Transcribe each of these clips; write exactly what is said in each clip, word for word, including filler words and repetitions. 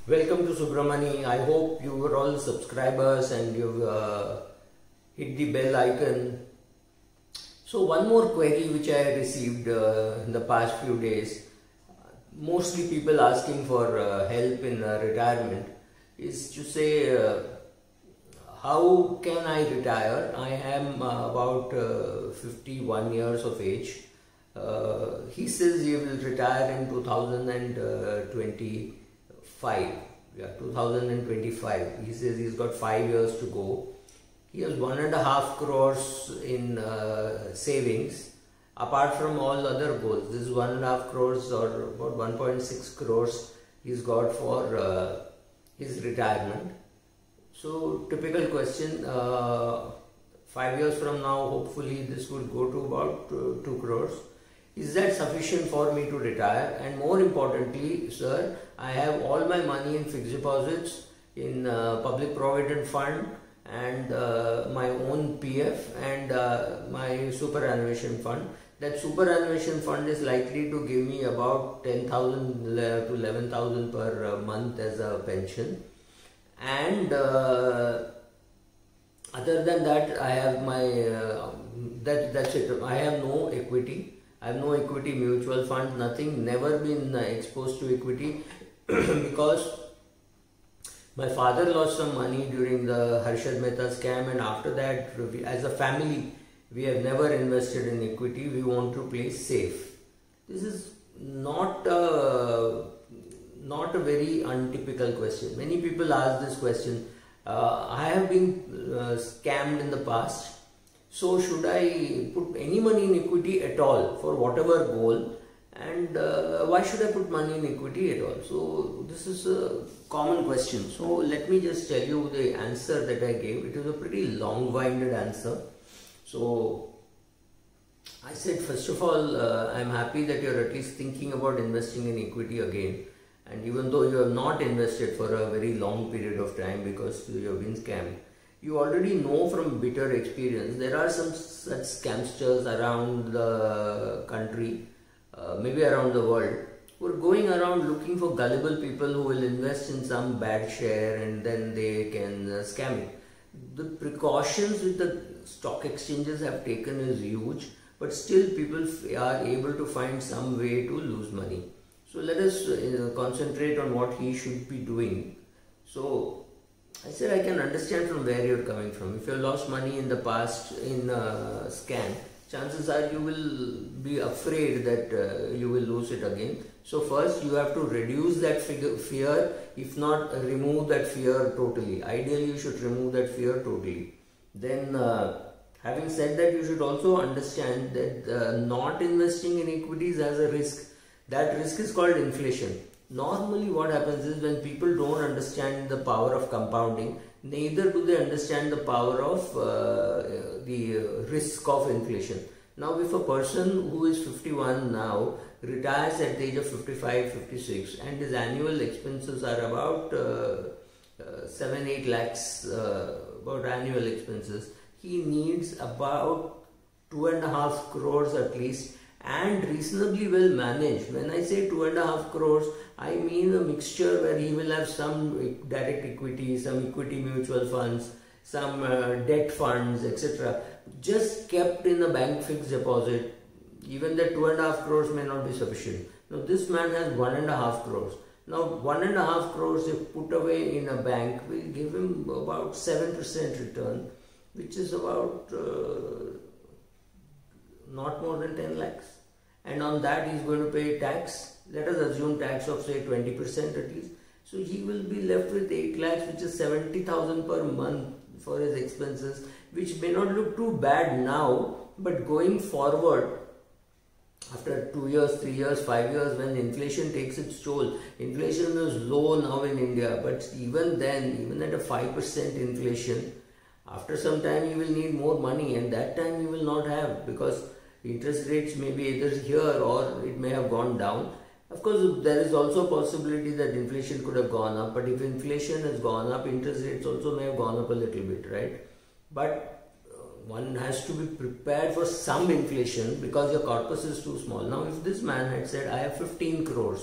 Welcome to Subramani. I hope you were all subscribers and you've uh, hit the bell icon. So one more query which I received uh, in the past few days, mostly people asking for uh, help in uh, retirement, is to say uh, how can I retire? I am uh, about uh, fifty-one years of age. Uh, he says he will retire in two thousand twenty-five. Yeah, two thousand twenty-five. He says he's got five years to go. He has one and a half crores in uh, savings. Apart from all other goals, this one and a half crores or about one point six crores he's got for uh, his retirement. So typical question, uh, five years from now hopefully this will go to about uh, two crores. Is that sufficient for me to retire? And more importantly, sir, I have all my money in fixed deposits, in uh, public provident fund and uh, my own P F and uh, my superannuation fund. That superannuation fund is likely to give me about ten thousand to eleven thousand per uh, month as a pension. And uh, other than that, I have my, uh, that, that's it. I have no equity. I have no equity mutual fund, nothing, never been uh, exposed to equity because my father lost some money during the Harshad Mehta scam, and after that, we, as a family, we have never invested in equity. We want to play safe. This is not a, not a very untypical question. Many people ask this question. Uh, I have been uh, scammed in the past. So should I put any money in equity at all for whatever goal, and uh, why should I put money in equity at all? So this is a common question. So let me just tell you the answer that I gave. It is a pretty long-winded answer. So I said, first of all, uh, I am happy that you are at least thinking about investing in equity again. And even though you have not invested for a very long period of time because you have been scammed, you already know from bitter experience there are some such scamsters around the country, uh, maybe around the world, who are going around looking for gullible people who will invest in some bad share and then they can uh, scam it. The precautions which the stock exchanges have taken is huge, but still people are able to find some way to lose money. So let us uh, concentrate on what he should be doing. So I said I can understand from where you're coming from. If you lost money in the past in a scam, chances are you will be afraid that uh, you will lose it again. So first you have to reduce that figure, fear, if not uh, remove that fear totally. Ideally you should remove that fear totally. Then uh, having said that, you should also understand that uh, not investing in equities has a risk. That risk is called inflation. Normally what happens is when people don't understand the power of compounding, neither do they understand the power of uh, the risk of inflation. Now if a person who is fifty-one now retires at the age of fifty-five, fifty-six and his annual expenses are about uh, uh, seven, eight lakhs, uh, about annual expenses, he needs about two and a half crores at least, and reasonably well managed. When I say two and a half crores, I mean a mixture where he will have some direct equity, some equity mutual funds, some uh, debt funds, et cetera. Just kept in a bank fixed deposit. Even that two and a half crores may not be sufficient. Now this man has one and a half crores. Now one and a half crores if put away in a bank will give him about seven percent return, which is about uh, not more than ten lakhs, and on that he is going to pay tax. Let us assume tax of say twenty percent at least. So he will be left with eight lakhs, which is seventy thousand per month for his expenses, which may not look too bad now, but going forward, after two years, three years, five years, when inflation takes its toll, inflation is low now in India, but even then, even at a five percent inflation, after some time you will need more money, and that time you will not have, because interest rates may be either here or it may have gone down. Of course, there is also a possibility that inflation could have gone up, but if inflation has gone up, interest rates also may have gone up a little bit, right? But uh, one has to be prepared for some inflation because your corpus is too small. Now, if this man had said, I have fifteen crores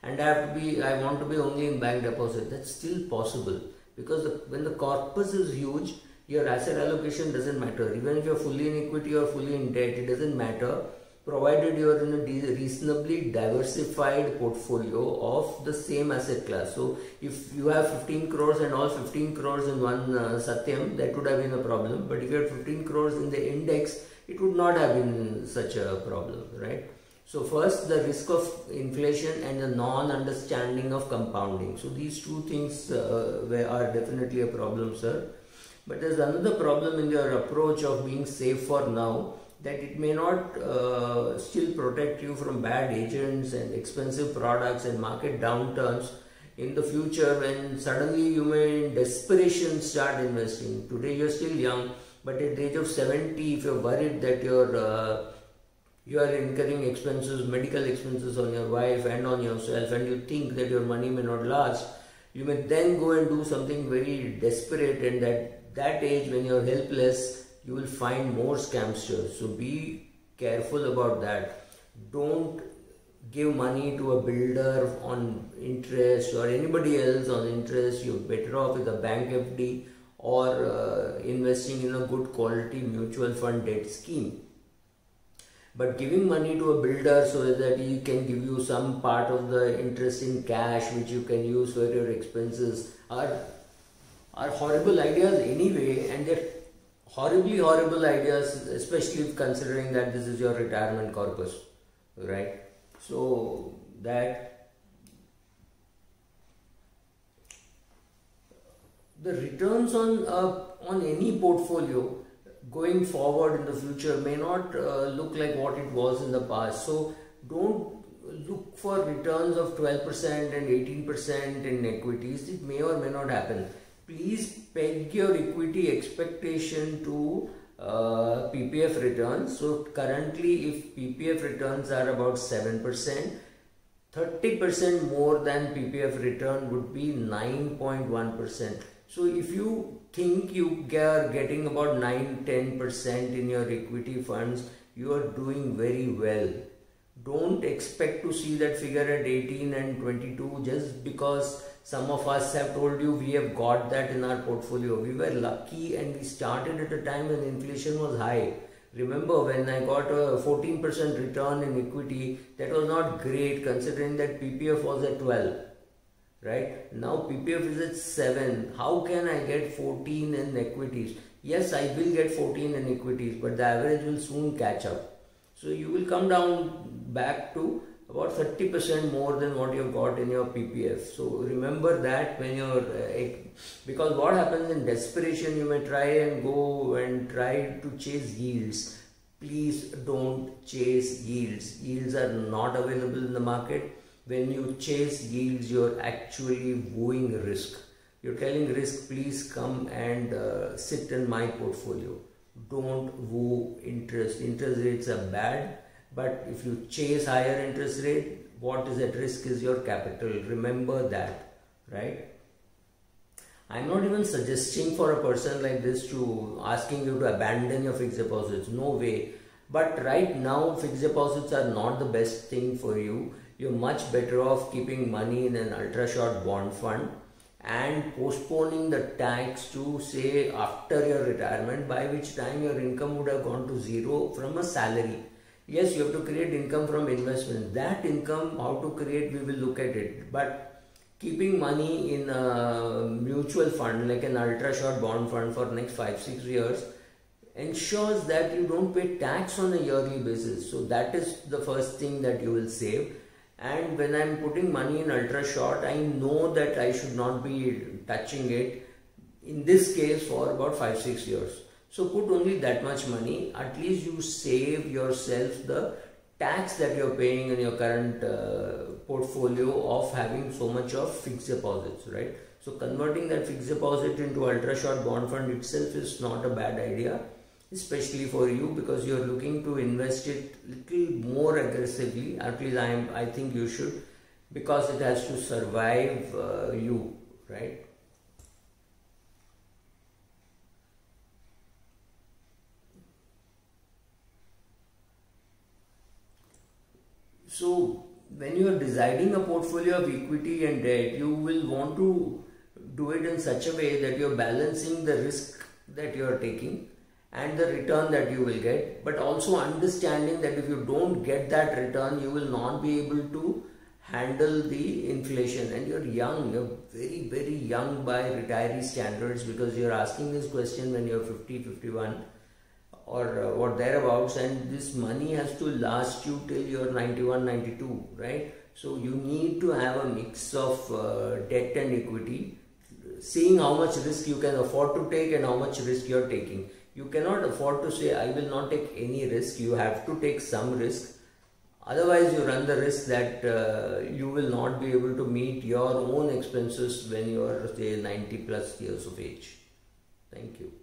and I have to be, I want to be only in bank deposit. That's still possible, because the, when the corpus is huge, your asset allocation doesn't matter. Even if you're fully in equity or fully in debt, it doesn't matter, provided you are in a reasonably diversified portfolio of the same asset class. So if you have fifteen crores and all fifteen crores in one uh, Satyam, that would have been a problem. But if you had fifteen crores in the index, it would not have been such a problem, right? So first, the risk of inflation and the non-understanding of compounding. So these two things uh, are definitely a problem, sir. But there's another problem in your approach of being safe for now, that it may not uh, still protect you from bad agents and expensive products and market downturns in the future, when suddenly you may in desperation start investing. Today you're still young, but at the age of seventy, if you're worried that you're uh, you are incurring expenses, medical expenses on your wife and on yourself, and you think that your money may not last, you may then go and do something very desperate, and at that age when you're helpless, you will find more scamsters. So be careful about that. Don't give money to a builder on interest or anybody else on interest. You're better off with a bank F D or uh, investing in a good quality mutual fund debt scheme. But giving money to a builder so that he can give you some part of the interest in cash which you can use for your expenses are, are horrible ideas anyway, and they're horribly horrible ideas, especially considering that this is your retirement corpus, right? So that the returns on uh, on any portfolio going forward in the future may not uh, look like what it was in the past. So don't look for returns of twelve percent and eighteen percent in equities. It may or may not happen. Please peg your equity expectation to uh, P P F returns. So currently, if P P F returns are about seven percent, thirty percent more than P P F return would be nine point one percent. So if you think you are getting about nine to ten percent in your equity funds, you are doing very well. Don't expect to see that figure at eighteen and twenty-two just because some of us have told you we have got that in our portfolio. We were lucky and we started at a time when inflation was high. Remember, when I got a fourteen percent return in equity, that was not great considering that P P F was at twelve. Right? Now P P F is at seven. How can I get fourteen in equities? Yes, I will get fourteen in equities, but the average will soon catch up. So you will come down back to about thirty percent more than what you've got in your P P F. So remember that when you're, uh, because what happens in desperation, you may try and go and try to chase yields. Please don't chase yields. Yields are not available in the market. When you chase yields, you're actually wooing risk. You're telling risk, please come and uh, sit in my portfolio. Don't woo interest. Interest rates are bad, but if you chase higher interest rate, what is at risk is your capital. Remember that, right? I'm not even suggesting for a person like this to asking you to abandon your fixed deposits. No way. But right now, fixed deposits are not the best thing for you. You're much better off keeping money in an ultra short bond fund and postponing the tax to say after your retirement, by which time your income would have gone to zero from a salary. Yes, you have to create income from investment. That income, how to create, we will look at it. But keeping money in a mutual fund like an ultra short bond fund for next five, six years ensures that you don't pay tax on a yearly basis. So that is the first thing that you will save. And when I'm putting money in ultra short, I know that I should not be touching it, in this case, for about five six years. So put only that much money. At least you save yourself the tax that you're paying in your current uh, portfolio of having so much of fixed deposits, right? So converting that fixed deposit into ultra short bond fund itself is not a bad idea, especially for you, because you're looking to invest it little more aggressively. At least I am, I think you should, because it has to survive uh, you, right? So when you are designing a portfolio of equity and debt, you will want to do it in such a way that you are balancing the risk that you are taking and the return that you will get, but also understanding that if you don't get that return, you will not be able to handle the inflation. And you're young, you're very very young by retiree standards, because you're asking this question when you're fifty, fifty-one or uh, or thereabouts, and this money has to last you till you're ninety-one, ninety-two, right? So you need to have a mix of uh, debt and equity, seeing how much risk you can afford to take and how much risk you're taking. You cannot afford to say, I will not take any risk. You have to take some risk. Otherwise, you run the risk that uh, you will not be able to meet your own expenses when you are, say, ninety plus years of age. Thank you.